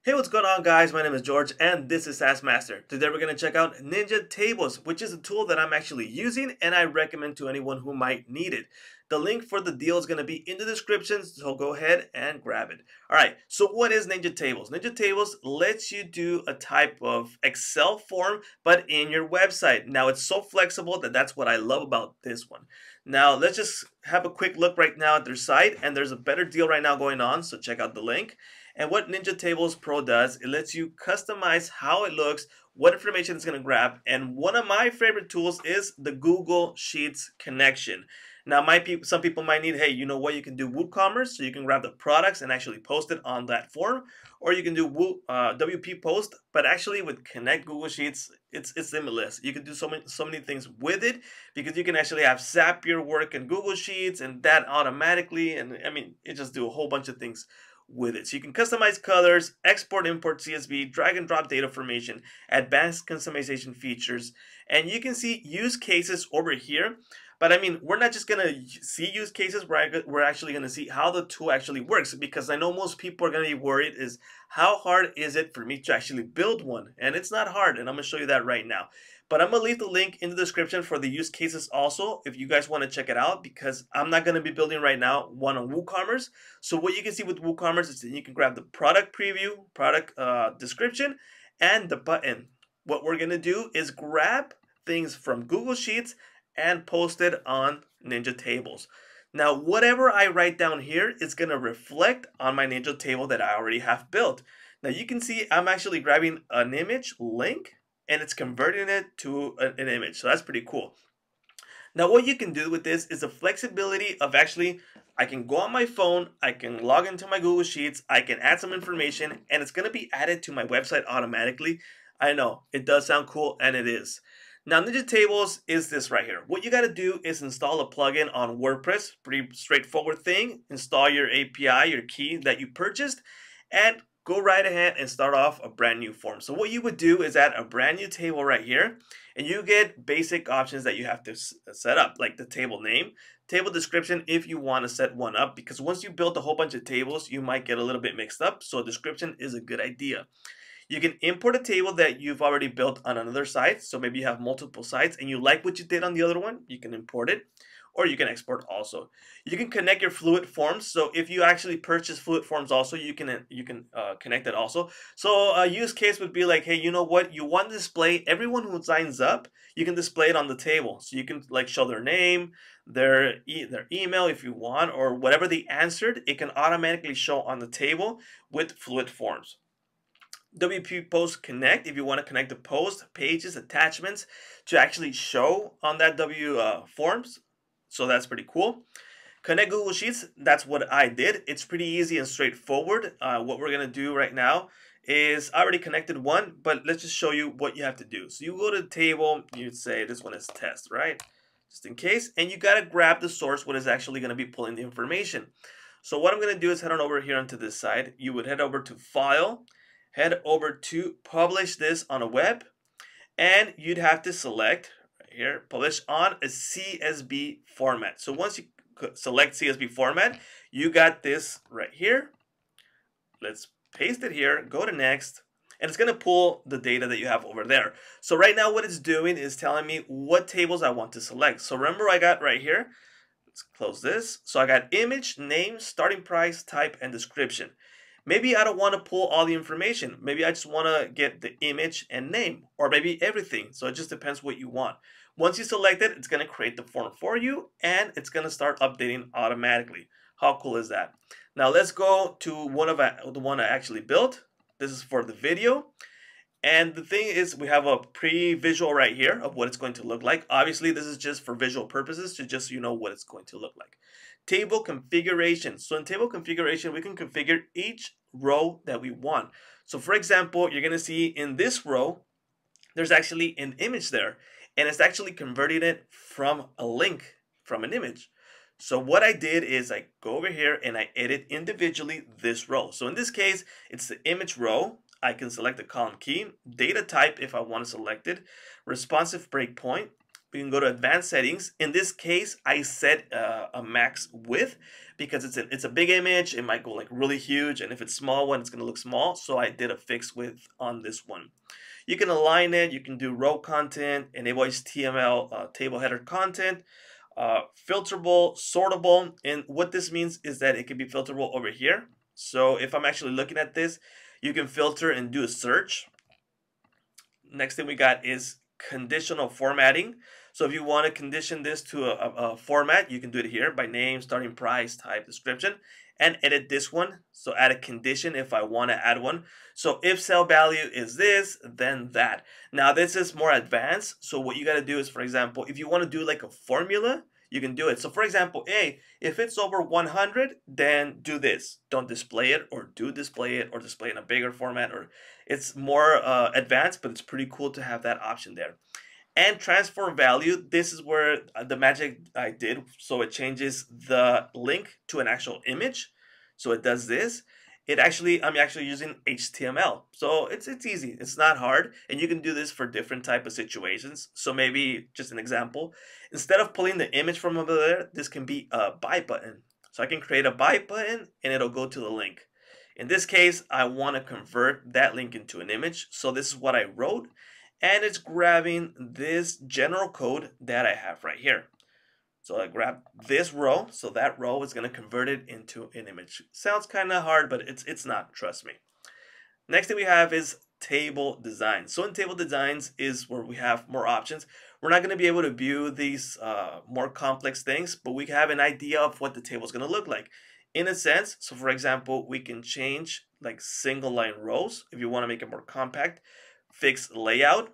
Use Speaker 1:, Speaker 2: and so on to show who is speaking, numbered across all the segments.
Speaker 1: Hey, what's going on, guys? My name is George and this is SaaS Master. Today we're going to check out Ninja Tables, which is a tool that I'm actually using and I recommend to anyone who might need it. The link for the deal is going to be in the description, so go ahead and grab it. All right, so what is Ninja Tables? Ninja Tables lets you do a type of Excel form, but in your website. Now, it's so flexible that's what I love about this one. Now, let's just have a quick look right now at their site, and there's a better deal right now going on, so check out the link. And what Ninja Tables Pro does, it lets you customize how it looks, what information it's going to grab. And one of my favorite tools is the Google Sheets connection. Now, some people might need, hey, you know what? You can do WooCommerce, so you can grab the products and actually post it on that form, or you can do WP Post. But actually, with Connect Google Sheets, it's limitless. You can do so many things with it because you can actually have zap your work in Google Sheets and that automatically, and I mean, it just do a whole bunch of things with it. So you can customize colors, export, import CSV, drag and drop data formation, advanced customization features, and you can see use cases over here. But I mean, we're not just gonna see use cases, we're actually gonna see how the tool actually works, because I know most people are gonna be worried is how hard is it for me to actually build one? And it's not hard, and I'm gonna show you that right now. But I'm gonna leave the link in the description for the use cases also if you guys want to check it out, because I'm not gonna be building right now one on WooCommerce. So what you can see with WooCommerce is that you can grab the product preview, product description, and the button. What we're gonna do is grab things from Google Sheets and post it on Ninja Tables. Now, whatever I write down here is gonna reflect on my Ninja table that I already have built. Now you can see I'm actually grabbing an image link and it's converting it to an image. So that's pretty cool. Now what you can do with this is the flexibility of actually, I can go on my phone, I can log into my Google Sheets, I can add some information, and it's going to be added to my website automatically. I know, it does sound cool, and it is. Now Ninja Tables is this right here. What you got to do is install a plugin on WordPress. Pretty straightforward thing. Install your API, your key that you purchased, and go right ahead and start off a brand new form. So what you would do is add a brand new table right here, and you get basic options that you have to set up, like the table name, table description if you want to set one up, because once you build a whole bunch of tables, you might get a little bit mixed up, so a description is a good idea. You can import a table that you've already built on another site, so maybe you have multiple sites and you like what you did on the other one, you can import it, or you can export also. You can connect your Fluent Forms, so if you actually purchase Fluent Forms also, you can connect it also. So a use case would be like, hey, you know what, you want to display everyone who signs up, you can display it on the table. So you can like show their name, their email if you want, or whatever they answered, it can automatically show on the table with Fluent Forms. WP Post Connect, if you want to connect the post, pages, attachments to actually show on that Forms. So that's pretty cool. Connect Google Sheets, that's what I did. It's pretty easy and straightforward. What we're going to do right now is I already connected one, but let's just show you what you have to do. So you go to the table, you'd say this one is test, right? Just in case, and you got to grab the source, what is actually going to be pulling the information. So what I'm going to do is head on over here onto this side. You would head over to File, head over to Publish this on a web, and you'd have to select right here, Publish on a CSV format. So once you select CSV format, you got this right here. Let's paste it here, go to next, and it's going to pull the data that you have over there. So right now what it's doing is telling me what tables I want to select. So remember I got right here, let's close this. So I got image, name, starting price, type, and description. Maybe I don't want to pull all the information. Maybe I just want to get the image and name, or maybe everything. So it just depends what you want. Once you select it, it's going to create the form for you, and it's going to start updating automatically. How cool is that? Now let's go to the one I actually built. This is for the video. And the thing is, we have a pre-visual right here of what it's going to look like. Obviously, this is just for visual purposes, to just so you know what it's going to look like. Table configuration. So in table configuration, we can configure each row that we want. So for example, you're going to see in this row, there's actually an image there, and it's actually converting it from a link from an image. So what I did is I go over here and I edit individually this row. So in this case, it's the image row. I can select the column key, data type if I want to select it, responsive breakpoint, we can go to advanced settings. In this case, I set a max width because it's a big image. It might go like really huge, and if it's small one, it's going to look small. So I did a fixed width on this one. You can align it. You can do row content, enable HTML table header content, filterable, sortable. And what this means is that it can be filterable over here. So if I'm actually looking at this, you can filter and do a search. Next thing we got is conditional formatting. So if you want to condition this to a format, you can do it here by name, starting price, type, description, and edit this one. So add a condition if I want to add one. So if sell value is this, then that. Now this is more advanced. So what you got to do is, for example, if you want to do like a formula, you can do it. So for example, hey, if it's over 100, then do this. Don't display it, or do display it, or display in a bigger format, or it's more advanced, but it's pretty cool to have that option there. And transform value, this is where the magic I did. So it changes the link to an actual image. So it does this. I'm actually using HTML. So it's easy. It's not hard. And you can do this for different type of situations. So maybe just an example. Instead of pulling the image from over there, this can be a buy button. So I can create a buy button and it'll go to the link. In this case, I want to convert that link into an image. So this is what I wrote. And it's grabbing this general code that I have right here. So I grab this row, so that row is going to convert it into an image. Sounds kind of hard, but it's not, trust me. Next thing we have is table design. So in table designs is where we have more options. We're not going to be able to view these more complex things, but we have an idea of what the table is going to look like. In a sense, so for example, we can change like single line rows if you want to make it more compact. Fixed layout.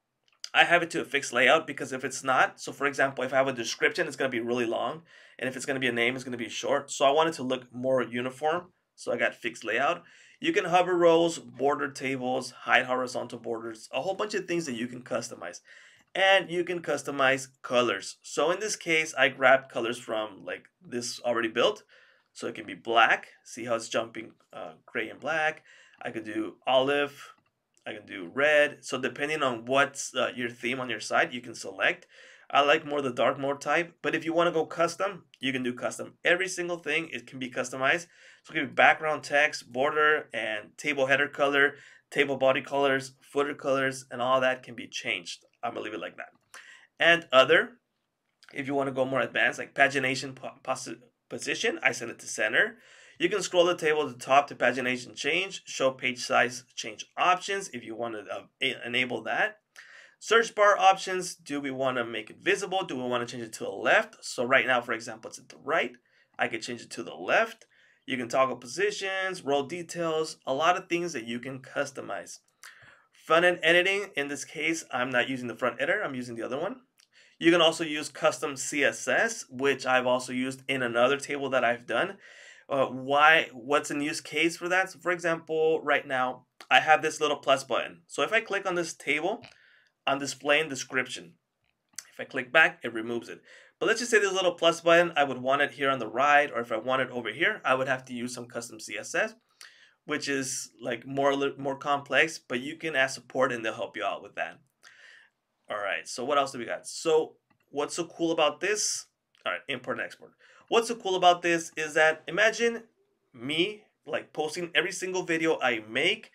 Speaker 1: I have it to a fixed layout because if it's not, so for example, if I have a description, it's going to be really long. And if it's going to be a name, it's going to be short. So I want it to look more uniform. So I got fixed layout. You can hover rows, border tables, hide horizontal borders, a whole bunch of things that you can customize. And you can customize colors. So in this case, I grabbed colors from like this already built. So it can be black. See how it's jumping gray and black. I could do olive. I can do red. So depending on what's your theme on your site, you can select. I like more the dark mode type, but if you want to go custom, you can do custom. Every single thing, it can be customized. So it can be background text, border, and table header color, table body colors, footer colors, and all that can be changed. I'm going to leave it like that. And other, if you want to go more advanced, like pagination position, I set it to center. You can scroll the table to the top to pagination change, show page size change options if you want to enable that. Search bar options, do we want to make it visible? Do we want to change it to the left? So right now, for example, it's at the right. I can change it to the left. You can toggle positions, row details, a lot of things that you can customize. Front-end editing, in this case, I'm not using the front editor, I'm using the other one. You can also use custom CSS, which I've also used in another table that I've done. What's a use case for that? So for example, right now I have this little plus button. So if I click on this table, I'm displaying description. If I click back, it removes it. But let's just say this little plus button, I would want it here on the right, or if I want it over here, I would have to use some custom CSS, which is like more complex, but you can ask support and they'll help you out with that. All right, so what else do we got? So what's so cool about this? All right, import and export. What's so cool about this is that imagine me like posting every single video I make,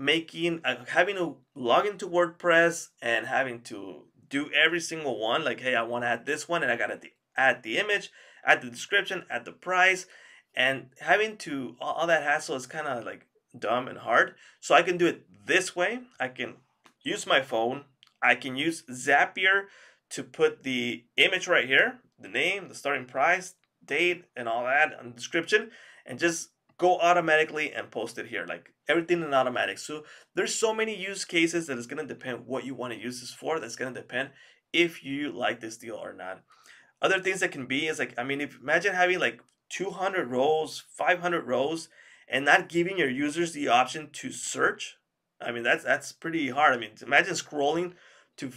Speaker 1: having to log into WordPress and having to do every single one. Like, hey, I want to add this one and I got to add the image, add the description, add the price, and having to, all that hassle is kind of like dumb and hard. So I can do it this way. I can use my phone. I can use Zapier to put the image right here, the name, the starting price, date, and all that, and description, and just go automatically and post it here, like everything in automatic. So there's so many use cases that it's going to depend what you want to use this for. That's going to depend if you like this deal or not. Other things that can be is like, I mean, imagine having like 200 rows, 500 rows, and not giving your users the option to search. I mean, that's pretty hard. I mean, imagine scrolling to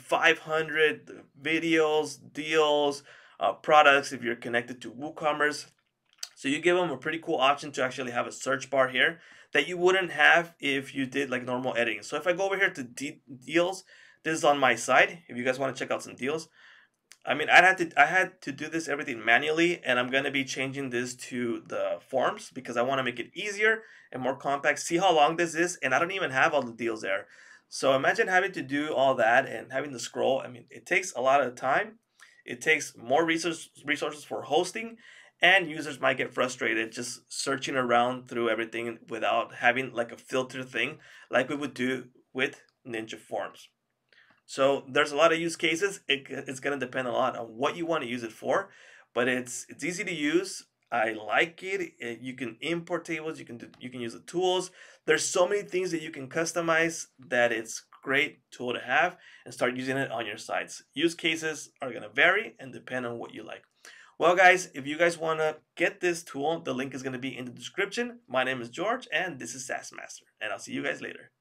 Speaker 1: 500 videos, deals, products if you're connected to WooCommerce. So you give them a pretty cool option to actually have a search bar here that you wouldn't have if you did like normal editing. So if I go over here to deals, this is on my side. If you guys want to check out some deals, I mean, I had to do this everything manually, and I'm gonna be changing this to the forms because I want to make it easier and more compact. See how long this is, and I don't even have all the deals there. So imagine having to do all that and having to scroll. I mean, it takes a lot of time. It takes more resources for hosting, and users might get frustrated just searching around through everything without having like a filter thing like we would do with Ninja Forms. So there's a lot of use cases. It's going to depend a lot on what you want to use it for, but it's easy to use. I like it. You can import tables. You can use the tools. There's so many things that you can customize that it's great tool to have and start using it on your sites. Use cases are going to vary and depend on what you like. Well, guys, if you guys want to get this tool, the link is going to be in the description. My name is George, and this is SaaS Master, and I'll see you guys later.